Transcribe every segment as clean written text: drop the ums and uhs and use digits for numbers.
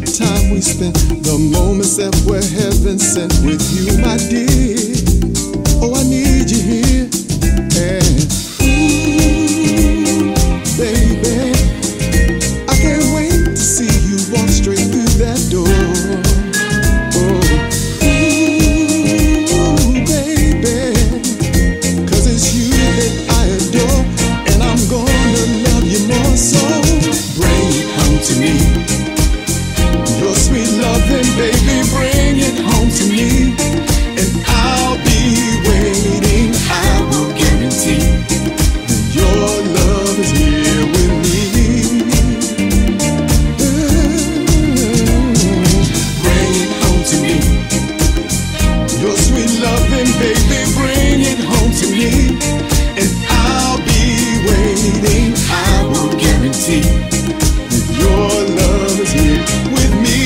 time we spent, the moments that were heaven sent with you, my dear. Oh, I need you here. And ooh, baby, I can't wait to see you walk straight through that door. Oh, ooh, baby, 'cause it's you that I adore, and I'm gonna love you more. So bring it home to me. Your sweet loving, baby, bring it home to me. And I'll be waiting, I will guarantee that your love is here with me. Bring it home to me. Your sweet loving, baby, bring it home to me. And I'll be waiting, I will guarantee that your love is here with me.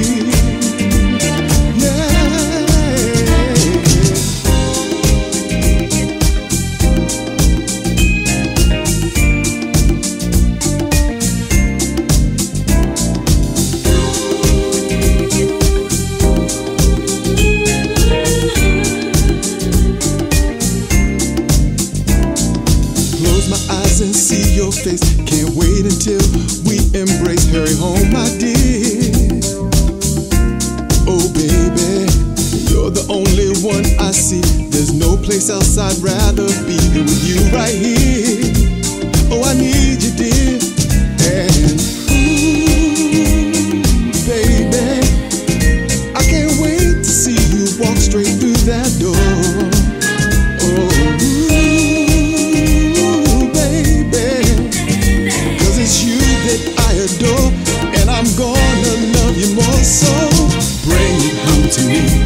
Close my eyes and see your face. Can't wait until we embrace. Hurry home, my dear. Oh, baby, you're the only one I see. There's no place else I'd rather be than with you right here. Oh, I need you, dear. And ooh, baby, I can't wait to see you walk straight through that door. Oh, adore, and I'm gonna love you more. So bring it home to me.